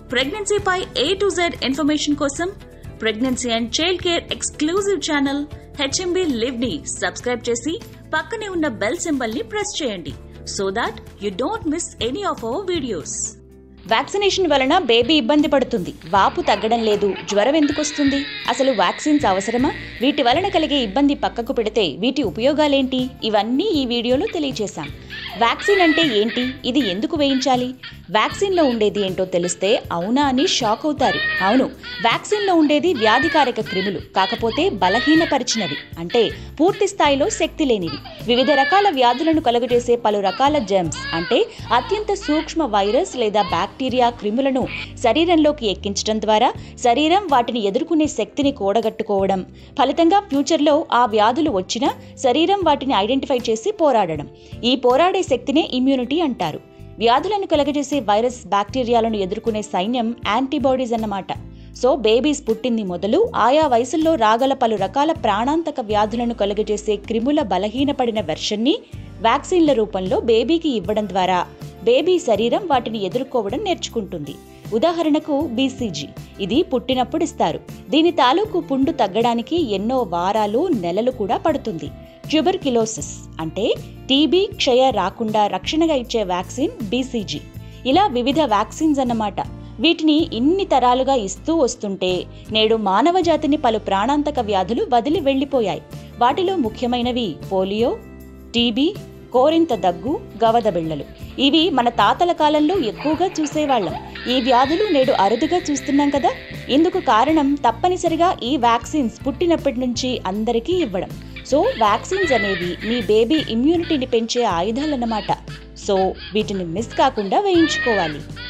ప్రెగ్నెన్సీపై A to Z information కోసం pregnancy and child care exclusive channel HMB Live ని subscribe చేసి పక్కనే ఉన్న బెల్ సింబల్ ని ప్రెస్ చేయండి so that you don't miss any of our videos. Vaccination వలన baby ఇబ్బంది పడుతుంది, వాపు తగ్గడం లేదు, జ్వరం ఎందుకు వస్తుంది, అసలు వ్యాక్సిన్స్ అవసరమా, వీటి వలన కలిగే ఇబ్బంది పక్కకు పెడితే వీటి ఉపయోగాలేంటి, ఇవన్నీ ఈ వీడియోలో తెలియజేశాం. వ్యాక్సిన్ అంటే ఏంటి, ఇది ఎందుకు వేయించాలి, వ్యాక్సిన్లో ఉండేది ఏంటో తెలిస్తే అవునా అని షాక్ అవుతారు. అవును, వ్యాక్సిన్లో ఉండేది వ్యాధికారక క్రిములు, కాకపోతే బలహీనపరిచినవి, అంటే పూర్తి స్థాయిలో శక్తి లేనివి. వివిధ రకాల వ్యాధులను కలుగజేసే పలు రకాల జెర్మ్స్, అంటే అత్యంత సూక్ష్మ వైరస్ లేదా బ్యాక్టీరియా క్రిములను శరీరంలోకి ఎక్కించడం ద్వారా శరీరం వాటిని ఎదుర్కొనే శక్తిని కూడగట్టుకోవడం, ఫలితంగా ఫ్యూచర్లో ఆ వ్యాధులు వచ్చినా శరీరం వాటిని ఐడెంటిఫై చేసి పోరాడడం. ఈ పోరాడే శక్తినే ఇమ్యూనిటీ అంటారు. వ్యాధులను కలుగజేసే వైరస్ బ్యాక్టీరియాలను ఎదుర్కొనే సైన్యం యాంటీబాడీస్ అన్నమాట. సో బేబీస్ పుట్టింది మొదలు ఆయా వయసుల్లో రాగల పలు రకాల ప్రాణాంతక వ్యాధులను కలుగజేసే క్రిముల బలహీనపడిన వెర్షన్ని వ్యాక్సిన్ల రూపంలో బేబీకి ఇవ్వడం ద్వారా బేబీ శరీరం వాటిని ఎదుర్కోవడం నేర్చుకుంటుంది. ఉదాహరణకు BCG, ఇది పుట్టినప్పుడు ఇస్తారు. దీని తాలూకు పుండు తగ్గడానికి ఎన్నో వారాలు నెలలు కూడా పడుతుంది. ట్యూబర్క్యులోసిస్ అంటే టీబీ క్షయ రాకుండా రక్షణగా ఇచ్చే వ్యాక్సిన్ BCG. ఇలా వివిధ వ్యాక్సిన్స్ అన్నమాట. వీటిని ఇన్ని తరాలుగా ఇస్తూ వస్తుంటే నేడు మానవ జాతిని పలు ప్రాణాంతక వ్యాధులు వదిలి వెళ్లిపోయాయి. వాటిలో ముఖ్యమైనవి పోలియో, టీబీ, కోరింత దగ్గు, గవదబిళ్ళలు. ఇవి మన తాతల కాలంలో ఎక్కువగా చూసేవాళ్లం. ఈ వ్యాధులు నేడు అరుదుగా చూస్తున్నాం కదా. ఇందుకు కారణం తప్పనిసరిగా ఈ వ్యాక్సిన్స్ పుట్టినప్పటి నుంచి అందరికీ ఇవ్వడం. సో వ్యాక్సిన్స్ అనేవి మీ బేబీ ఇమ్యూనిటీని పెంచే ఆయుధాలన్నమాట. సో వీటిని మిస్ కాకుండా వేయించుకోవాలి.